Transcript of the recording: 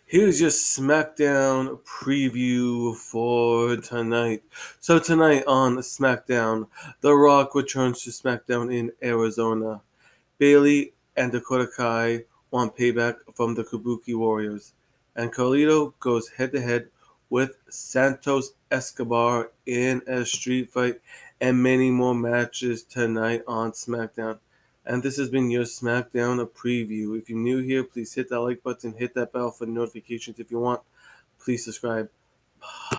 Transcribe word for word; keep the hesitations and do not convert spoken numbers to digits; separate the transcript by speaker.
Speaker 1: Here's your Smackdown preview for tonight. So tonight on Smackdown, The Rock returns to Smackdown in Arizona. Bailey and Dakota Kai want payback from the Kabuki Warriors. And Carlito goes head-to-head with Santos Escobar in a street fight, and many more matches tonight on SmackDown. And this has been your Smackdown preview. If you're new here, please hit that like button, hit that bell for notifications. If you want, please subscribe.